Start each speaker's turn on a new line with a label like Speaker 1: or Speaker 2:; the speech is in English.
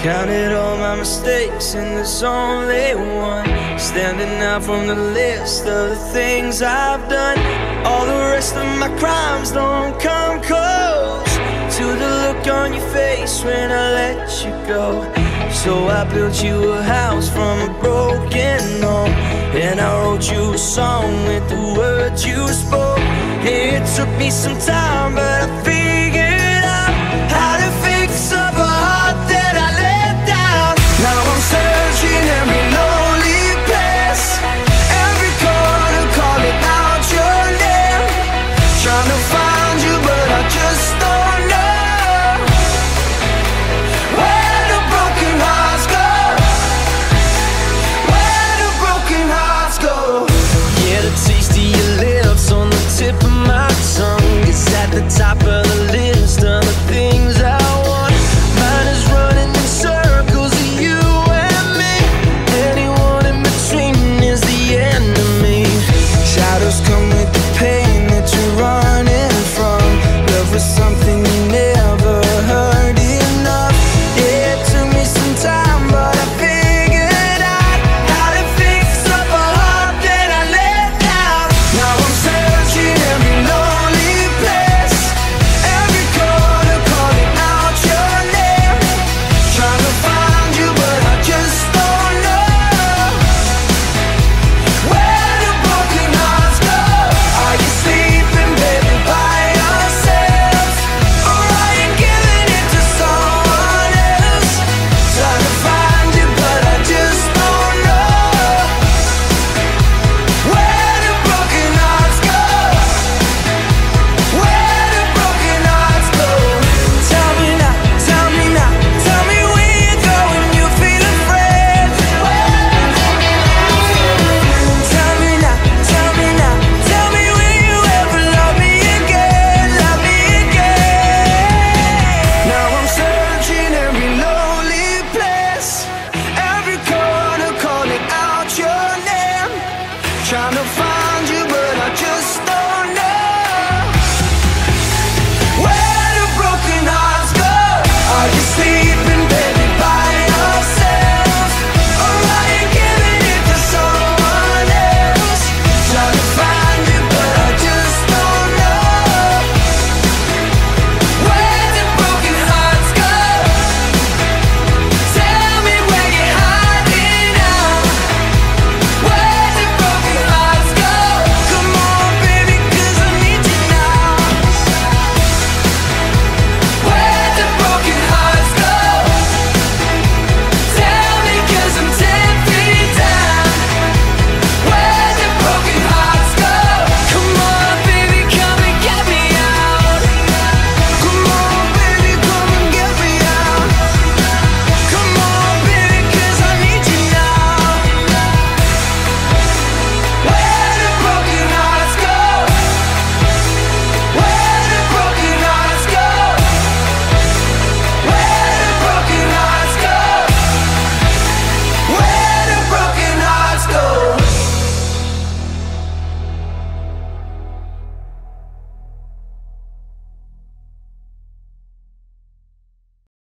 Speaker 1: Counted all my mistakes and there's only one standing out from the list of the things I've done. All the rest of my crimes don't come close to the look on your face when I let you go. So I built you a house from a broken home, and I wrote you a song with the words you spoke. It took me some time, but